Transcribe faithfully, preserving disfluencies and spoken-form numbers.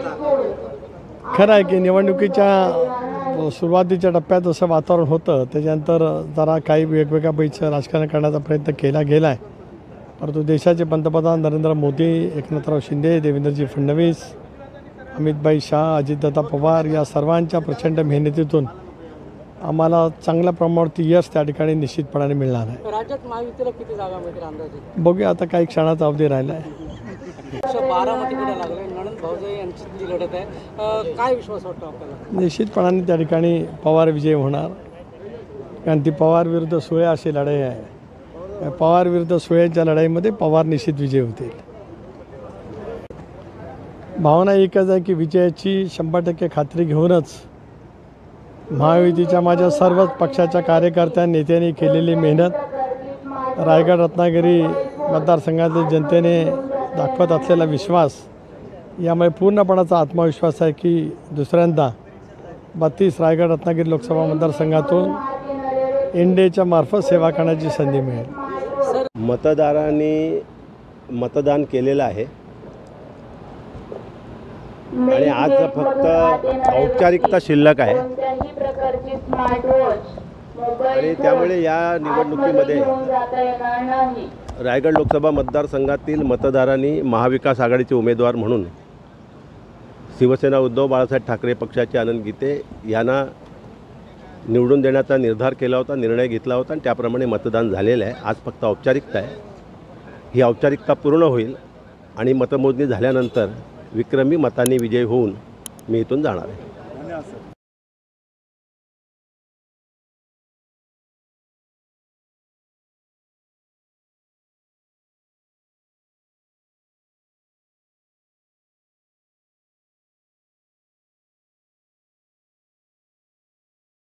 खरं आहे की निवडणुकीच्या सुरुवातीच्या टप्प्यात जसं वातावरण होतं त्याच्यानंतर जरा काही वेगवेगळ्या पैसे राजकारण करण्याचा प्रयत्न केला गेला आहे, परंतु देशाचे पंतप्रधान नरेंद्र मोदी, एकनाथराव शिंदे, देवेंद्रजी फडणवीस, अमितभाई शाह, अजितदादा पवार या सर्वांच्या प्रचंड मेहनतीतून आम्हाला चांगल्या प्रमाणावरती यश त्या ठिकाणी निश्चितपणाने मिळणार आहे। राज्यात महायुतीला किती जागा मिळतील अंदाजे? बघूया, आता काही क्षणाचा अवधी राहिला आहे। बारामतीकडे लागले नणंद भाऊजाई यांची जी लढत आहे, काय विश्वास वाटतो आपल्याला? निश्चितपणाने त्या ठिकाणी पवार विजय होणार, कारण ती पवार विरुद्ध सुळे अशी लढाई आहे। पवार विरुद्ध सुळेच्या लढाईमध्ये पवार निश्चित विजय होतील। भावना एकच आहे की विजयाची शंभर टक्के खात्री घेऊनच महायुतीच्या माझ्या सर्वच पक्षाच्या कार्यकर्त्यांनी नेत्यांनी केलेली मेहनत, रायगड रत्नागिरी मतदारसंघातील जनतेने दाखवत असलेला विश्वास, यामुळे पूर्णपणाचा आत्मविश्वास आहे की दुसऱ्यांदा बत्तीस रायगड रत्नागिरी लोकसभा मतदारसंघातून एनडीएच्या मार्फत सेवा करण्याची संधी मिळेल। मतदारांनी मतदान केलेलं आहे आणि आज फक्त औपचारिकता शिल्लक आहे आणि त्यामुळे या निवडणुकीमध्ये रायगड लोकसभा मतदारसंघातील मतदारांनी महाविकास आघाडीचे उमेदवार म्हणून शिवसेना उद्धव बाळासाहेब ठाकरे पक्षाचे आनंद गीते यांना निवडून देण्याचा निर्धार केला होता, निर्णय घेतला होता आणि त्याप्रमाणे मतदान झालेलं आहे। आज फक्त औपचारिकता आहे, ही औपचारिकता पूर्ण होईल आणि मतमोजणी झाल्यानंतर विक्रमी मतांनी विजय होऊन मी इथून जाणार आहे।